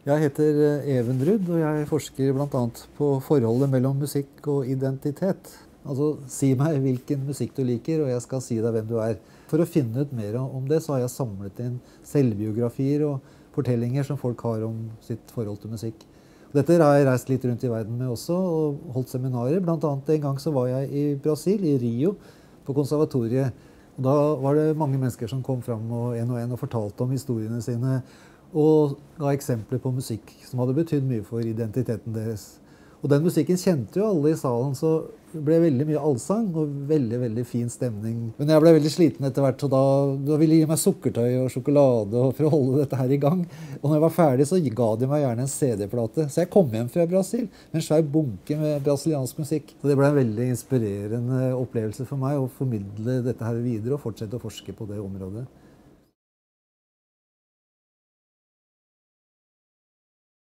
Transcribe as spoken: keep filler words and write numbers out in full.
Jeg heter Even Rudd, og jeg forsker blant annet på forholdet mellom musikk og identitet. Altså, si meg hvilken musikk du liker, og jeg skal si deg hvem du er. For å finne ut mer om det, så har jeg samlet inn selvbiografier og fortellinger som folk har om sitt forhold til musikk. Dette har jeg reist litt rundt i verden med også, og holdt seminarer. Blant annet en gang så var jeg i Brasil, i Rio, på konservatoriet. Og da var det mange mennesker som kom fram og en og en og fortalte om historiene sine, og ga eksempler på musikk som hadde betydd mye for identiteten deres. Og den musikken kjente jo alle i salen, så det ble veldig mye allsang og veldig, veldig fin stemning. Men jeg ble veldig sliten etter hvert, så da, da ville de gi meg sukkertøy og sjokolade for å holde dette her i gang. Og når jeg var ferdig, så ga de meg gjerne en C D-plate. Så jeg kom hjem fra Brasil med en svær bunke med brasiliansk musikk. Så det ble en veldig inspirerende opplevelse for meg å formidle dette her videre og fortsette å forske på det området.